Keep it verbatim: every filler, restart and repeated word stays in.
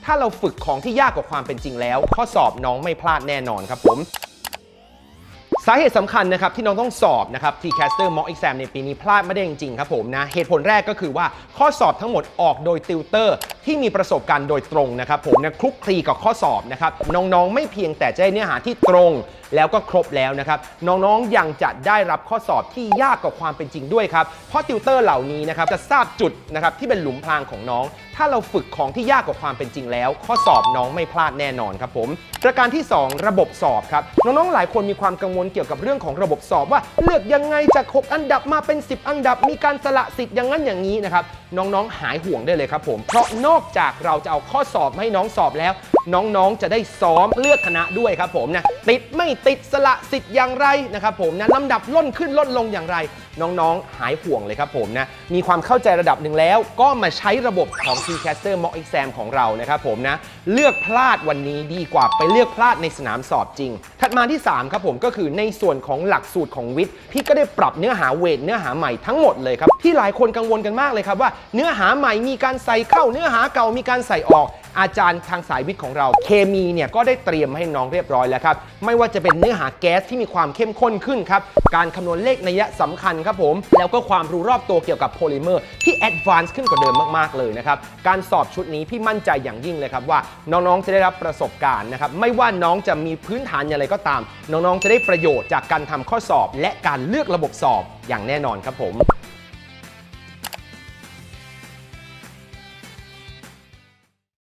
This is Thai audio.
ถ้าเราฝึกของที่ยากกว่าความเป็นจริงแล้วข้อสอบน้องไม่พลาดแน่นอนครับผมสาเหตุสำคัญนะครับที่น้องต้องสอบนะครับ ที แคสเตอร์ Mock Exam ในปีนี้พลาดไม่ได้จริงๆครับผมนะเหตุผลแรกก็คือว่าข้อสอบทั้งหมดออกโดยติวเตอร์ที่มีประสบการณ์โดยตรงนะครับผมนะคลุกคลีกับข้อสอบนะครับน้องๆไม่เพียงแต่จะได้เนื้อหาที่ตรงแล้วก็ครบแล้วนะครับน้องๆยังจะได้รับข้อสอบที่ยากกว่าความเป็นจริงด้วยครับเพราะติวเตอร์เหล่านี้นะครับจะทราบจุดนะครับที่เป็นหลุมพรางของน้องถ้าเราฝึกของที่ยากกว่าความเป็นจริงแล้วข้อสอบน้องไม่พลาดแน่นอนครับผมประการที่สองระบบสอบครับน้องๆหลายคนมีความกังวลเกี่ยวกับเรื่องของระบบสอบว่าเลือกยังไงจากหกอันดับมาเป็นสิบอันดับมีการสละสิทธิ์อย่างนั้นอย่างนี้นะครับน้องๆหายห่วงได้เลยครับผมเพราะนอกจากเราจะเอาข้อสอบให้น้องสอบแล้วน้องๆจะได้ซ้อมเลือกคณะด้วยครับผมนะติดไม่ติดสละสิทธิ์อย่างไรนะครับผมนะลำดับล่นขึ้นลดลงอย่างไรน้องๆหายห่วงเลยครับผมนะมีความเข้าใจระดับหนึ่งแล้วก็มาใช้ระบบของ ที แคสเตอร์ Mock Exam ของเรานะครับผมนะเลือกพลาดวันนี้ดีกว่าไปเลือกพลาดในสนามสอบจริงถัดมาที่สามครับผมก็คือในส่วนของหลักสูตรของวิทย์พี่ก็ได้ปรับเนื้อหาเวทเนื้อหาใหม่ทั้งหมดเลยครับที่หลายคนกังวลกันมากเลยครับว่าเนื้อหาใหม่มีการใส่เข้าเนื้อหาเก่ามีการใส่ออกอาจารย์ทางสายวิทย์ของเราเคมีเนี่ยก็ได้เตรียมให้น้องเรียบร้อยแล้วครับไม่ว่าจะเป็นเนื้อหาแก๊สที่มีความเข้มข้นขึ้นครับการคำนวณเลขนัยสำคัญครับผมแล้วก็ความรู้รอบตัวเกี่ยวกับโพลิเมอร์ที่แอดวานซ์ขึ้นกว่าเดิมมากๆเลยนะครับการสอบชุดนี้พี่มั่นใจอย่างยิ่งเลยครับว่าน้องๆจะได้รับประสบการณ์นะครับไม่ว่าน้องจะมีพื้นฐานอย่างไรก็ตามน้องๆจะได้ประโยชน์จากการทำข้อสอบและการเลือกระบบสอบอย่างแน่นอนครับผม